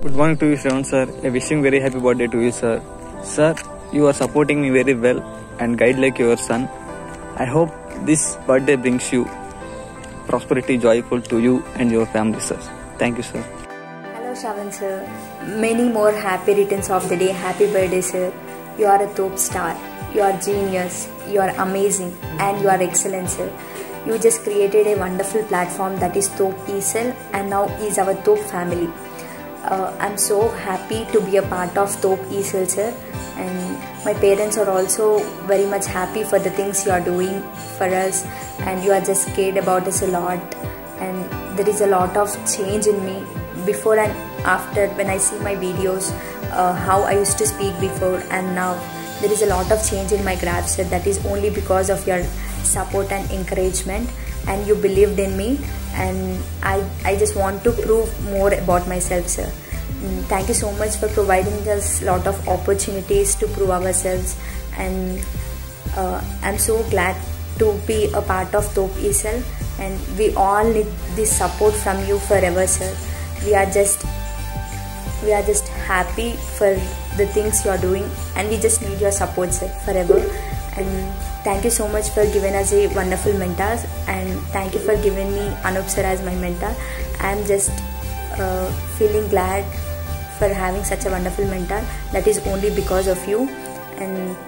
Good morning to you, Shravan sir. I wishing very happy birthday to you, sir. Sir, you are supporting me very well and guide like your son. I hope this birthday brings you prosperity, joyful to you and your family, sir. Thank you, sir. Hello, Shravan sir. Many more happy returns of the day. Happy birthday, sir. You are a top star. You are genius. You are amazing, and you are excellent, sir. You just created a wonderful platform that is Top ESL, and now is our Top family. I'm so happy to be a part of Top ESL, sir, and my parents are also very much happy for the things you are doing for us, and you are just cared about us a lot, and there is a lot of change in me before and after when I see my videos, how I used to speak before and now. There is a lot of change in my graph, sir. That is only because of your support and encouragement, and you believed in me, and I just want to prove more about myself, sir. Thank you so much for providing us a lot of opportunities to prove ourselves, and I'm so glad to be a part of Top ESL, and we all need this support from you forever, sir. We are just happy for the things you are doing, and we just need your support, sir, forever. And thank you so much for giving us a wonderful mentor, and thank you for giving me Anup sir as my mentor. I am just feeling glad for having such a wonderful mentor. That is only because of you. And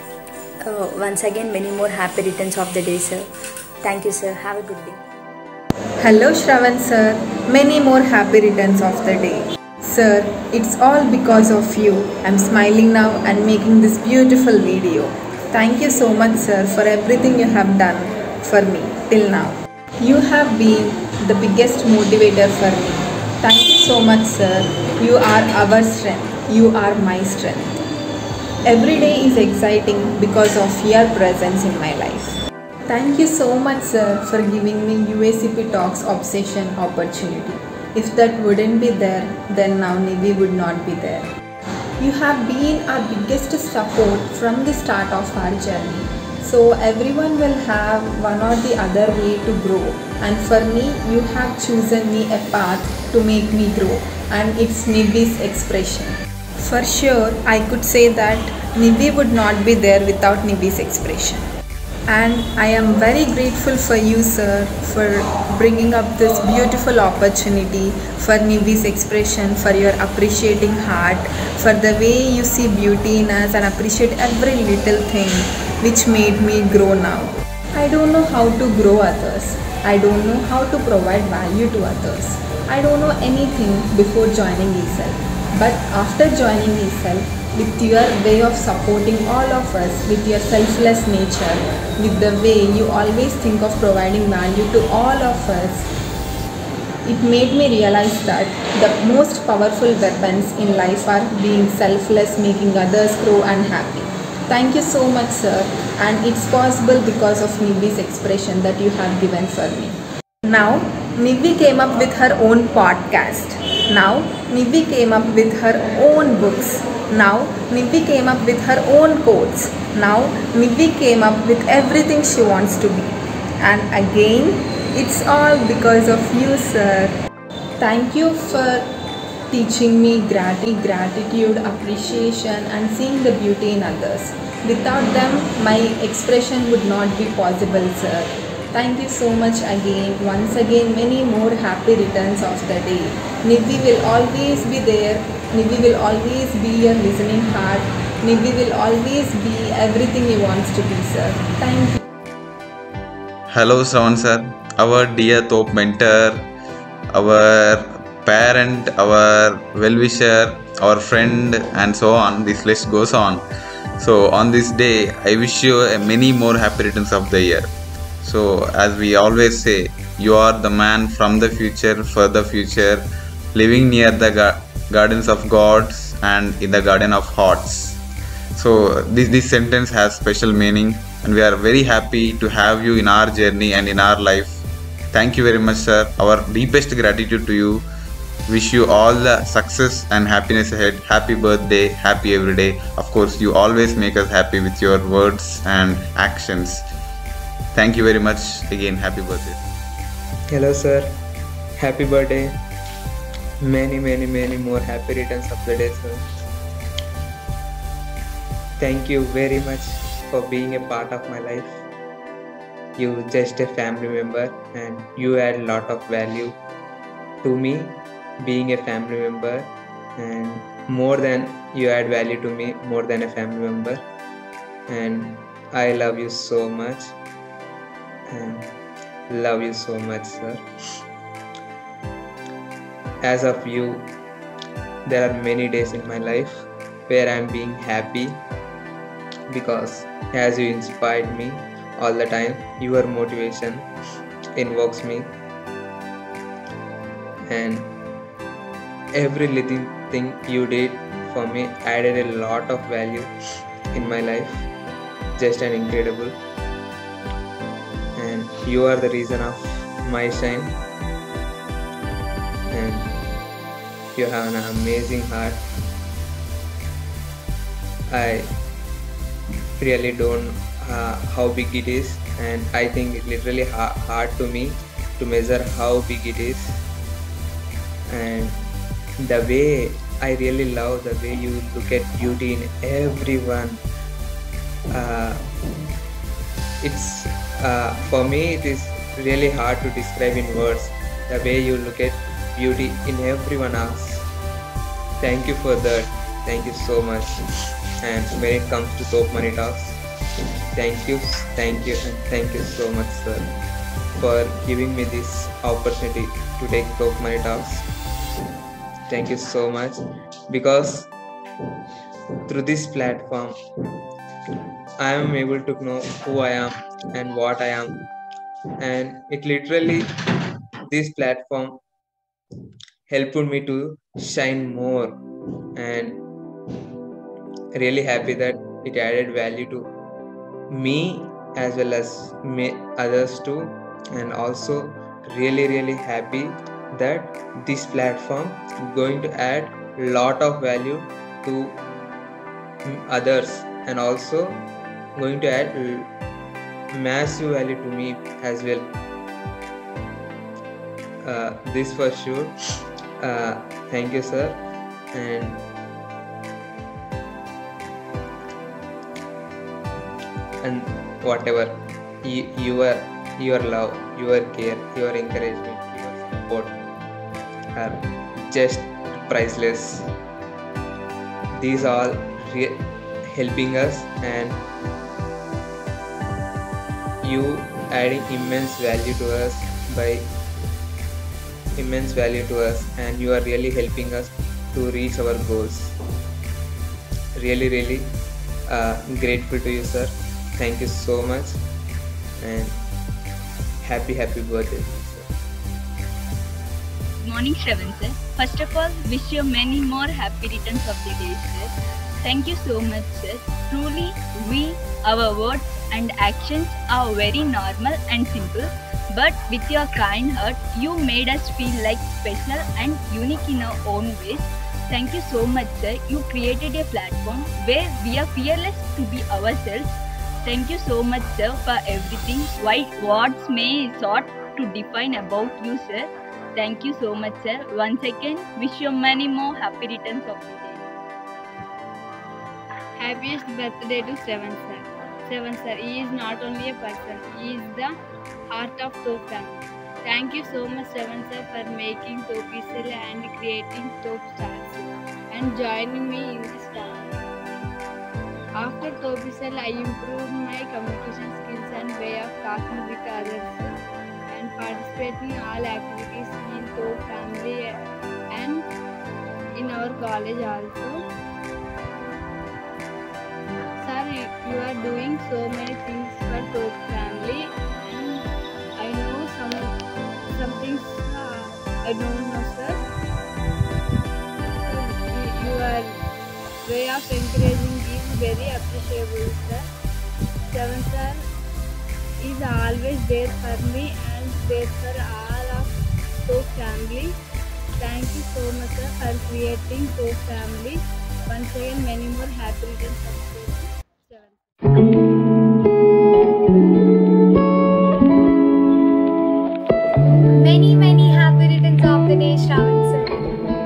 once again, many more happy returns of the day, sir. Thank you, sir. Have a good day. Hello, Shravan sir. Many more happy returns of the day. Sir, it's all because of you. I'm smiling now and making this beautiful video. Thank you so much, sir, for everything you have done for me till now. You have been the biggest motivator for me. Thank you so much, sir. You are our strength. You are my strength. Every day is exciting because of your presence in my life. Thank you so much, sir, for giving me UACP Talks Obsession opportunity. If that wouldn't be there, then now Nivi would not be there. You have been our biggest support from the start of our journey. So everyone will have one or the other way to grow. And for me, you have chosen me a path to make me grow. And it's Nivi's expression. For sure, I could say that Nivi would not be there without Nivi's expression. And I am very grateful for you, sir, for bringing up this beautiful opportunity, for Nivi's expression, for your appreciating heart, for the way you see beauty in us and appreciate every little thing which made me grow now. I don't know how to grow others. I don't know how to provide value to others. I don't know anything before joining ESL. But after joining ESL, with your way of supporting all of us, with your selfless nature, with the way you always think of providing value to all of us, it made me realize that the most powerful weapons in life are being selfless, making others grow and happy. Thank you so much, sir, and it's possible because of Nivi's expression that you have given for me. Now, Nivi came up with her own podcast. Now, Nivi came up with her own books. Now, Nivi came up with her own quotes. Now, Nivi came up with everything she wants to be. And again, it's all because of you, sir. Thank you for teaching me gratitude, appreciation, and seeing the beauty in others. Without them, my expression would not be possible, sir. Thank you so much again. Once again, many more happy returns of the day. Nivi will always be there. Nivi will always be your listening heart. Nivi will always be everything he wants to be, sir. Thank you. Hello, Shravan sir. Our dear top mentor, our parent, our well-wisher, our friend, and so on. This list goes on. So on this day, I wish you many more happy returns of the year. So as we always say, you are the man from the future for the future, living near the gardens of gods and in the garden of hearts. So this sentence has special meaning, and we are very happy to have you in our journey and in our life. Thank you very much, sir. Our deepest gratitude to you. Wish you all the success and happiness ahead. Happy birthday, happy every day. Of course, you always make us happy with your words and actions. Thank you very much. Again, happy birthday. Hello, sir. Happy birthday. many more happy returns of the day, sir. Thank you very much for being a part of my life. You just a family member and you add a lot of value to me being a family member, and more than you add value to me more than a family member, and I love you so much and love you so much, sir. As of you, there are many days in my life where I'm being happy because as you inspired me all the time, your motivation invokes me, and every little thing you did for me added a lot of value in my life. Just an incredible, and you are the reason of my shine, and you have an amazing heart. I really don't how big it is, and I think it's literally hard to me to measure how big it is. And the way I really love the way you look at beauty in everyone. It's for me it is really hard to describe in words the way you look at beauty in everyone else. Thank you for that. Thank you so much. And when it comes to Top Money Talks, thank you, and thank you so much, sir, for giving me this opportunity to take Top Money Talks. Thank you so much, because through this platform, I am able to know who I am and what I am, and it literally, this platform helped me to shine more, and really happy that it added value to me as well as others too, and also really happy that this platform going to add lot of value to others, and also going to add massive value to me as well. This for sure. Thank you, sir, and whatever your love, your care, your encouragement, your support are just priceless. These all helping us, and you adding immense value to us and you are really helping us to reach our goals. Really grateful to you, sir. Thank you so much, and happy birthday, sir. Good morning, Shravan sir. First of all, wish you many more happy returns of the day, sir. Thank you so much, sir. Truly, our words and actions are very normal and simple, but with your kind heart, you made us feel like special and unique in our own ways. Thank you so much, sir. You created a platform where we are fearless to be ourselves. Thank you so much, sir, for everything. While words may sort to define about you, sir. Thank you so much, sir. Once again, wish you many more happy returns of the day. Happiest birthday to Shravan sir. Shravan sir, he is not only a person, he is the heart of Top family. Thank you so much, Shravan sir, for making Topisel and creating Top Stars and joining me in this family. After Topisel, I improved my communication skills and way of talking with others and participating in all activities in Top family and in our college also. Sir, you are doing so many things for Top family, and I know some things I don't know, sir. Your way of encouraging is very appreciable, sir. Shravan sir is always there for me and there for all of Top family. Thank you so much, sir, for creating Top family. Once again, many more happy returns of the day, Shravan. Many happy returns of the day, Shravan sir.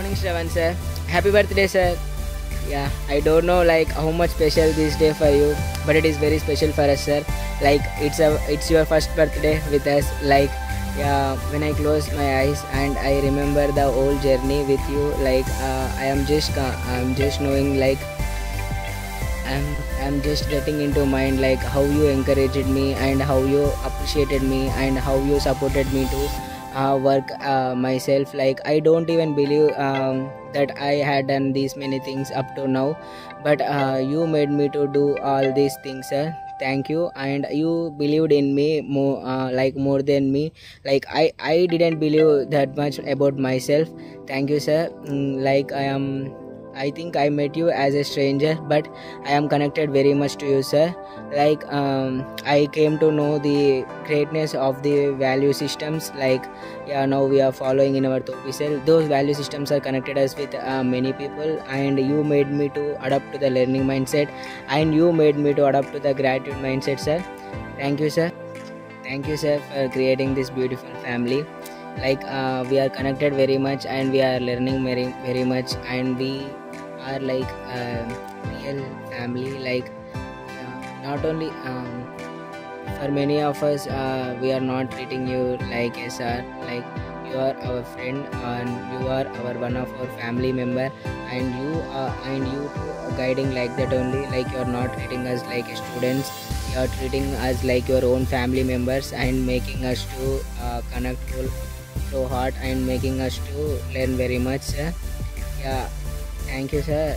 Morning, Shravan sir. Happy birthday, sir. Yeah, I don't know like how much special this day for you, but it is very special for us, sir. Like it's your first birthday with us. Like yeah, when I close my eyes and I remember the whole journey with you, like I'm just knowing like I'm just getting into mind like how you encouraged me and how you appreciated me and how you supported me to work myself. Like I don't even believe that I had done these many things up to now, but you made me to do all these things, sir. Thank you, and you believed in me more, like more than me. Like I didn't believe that much about myself. Thank you, sir. Like I think I met you as a stranger, but I am connected very much to you, sir. Like I came to know the greatness of the value systems. Like yeah, now we are following in our Topisel. Those value systems are connected us with many people, and you made me to adapt to the learning mindset, and you made me to adapt to the gratitude mindset, sir. Thank you, sir. Thank you, sir, for creating this beautiful family. Like we are connected very much, and we are learning very much, and we are like real family. Like not only for many of us we are not treating you like a sir. Like you are our friend and you are our one of our family member, and you too are guiding like that only. Like you are not treating us like students, you are treating us like your own family members and making us to connect to heart and making us to learn very much, sir. Yeah, thank you, sir.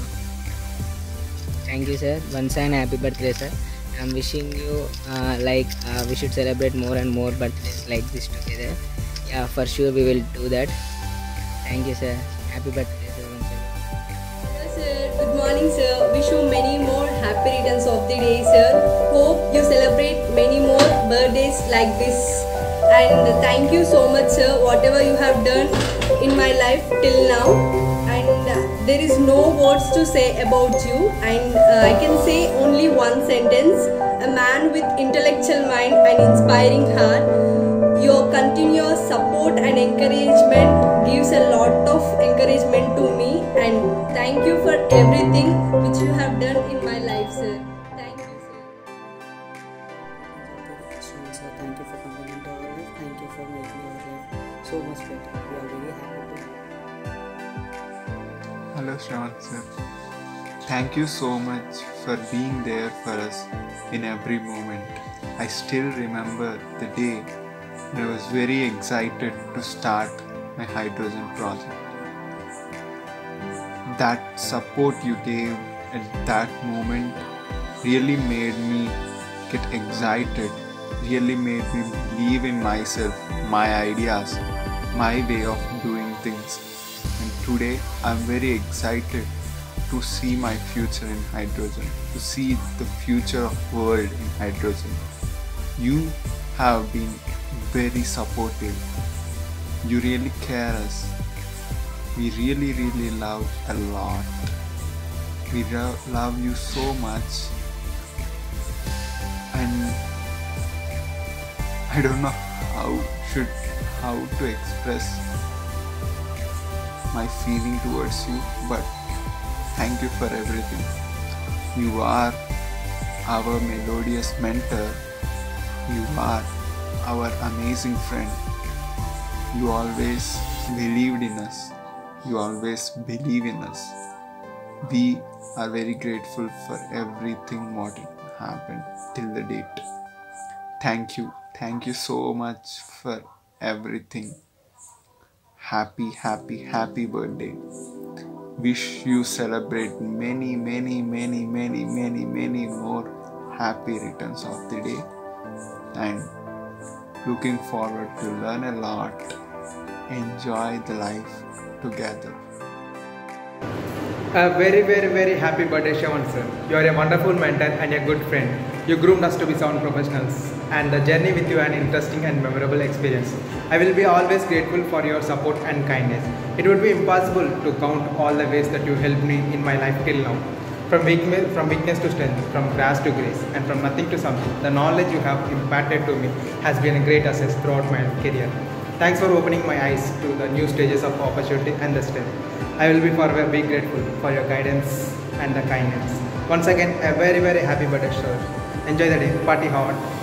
Thank you, sir. Once and happy birthday, sir. I'm wishing you we should celebrate more and more birthdays like this together. Yeah, for sure we will do that. Thank you, sir. Happy birthday, sir. Once again. Hello, sir. Good morning, sir. Wish you many more happy returns of the day, sir. Hope you celebrate many more birthdays like this. And thank you so much, sir. Whatever you have done in my life till now. And there is no words to say about you. And I can say only one sentence. A man with intellectual mind and inspiring heart. Your continuous support and encouragement gives a lot of encouragement to me, and thank you for everything which you have done in my life, sir. Thank you, sir. Sir, thank you for coming into our life. Thank you for making our life so much better. We are very happy to. Hello Shravan sir. Thank you so much for being there for us in every moment. I still remember the day I was very excited to start my hydrogen project. That support you gave at that moment really made me get excited, really made me believe in myself, my ideas, my way of doing things. And today I'm very excited to see my future in hydrogen, to see the future of world in hydrogen. You have been very supportive. You really care us. We really love a lot. We love you so much, and I don't know how to express my feeling towards you, but thank you for everything. You are our melodious mentor. You are our amazing friend. You always believed in us. You always believe in us. We are very grateful for everything what happened till the date. Thank you. Thank you so much for everything. Happy birthday. Wish you celebrate many more happy returns of the day, and looking forward to learn a lot, enjoy the life together. A very happy birthday, Shravan sir. You are a wonderful mentor and a good friend. You groomed us to be sound professionals, and the journey with you an interesting and memorable experience. I will be always grateful for your support and kindness. It would be impossible to count all the ways that you helped me in my life till now. From weakness to strength, from grace to grace, and from nothing to something, the knowledge you have imparted to me has been a great asset throughout my career. Thanks for opening my eyes to the new stages of opportunity and the strength. I will be forever be grateful for your guidance and the kindness. Once again, a very happy birthday, sir. Enjoy the day. Party hard.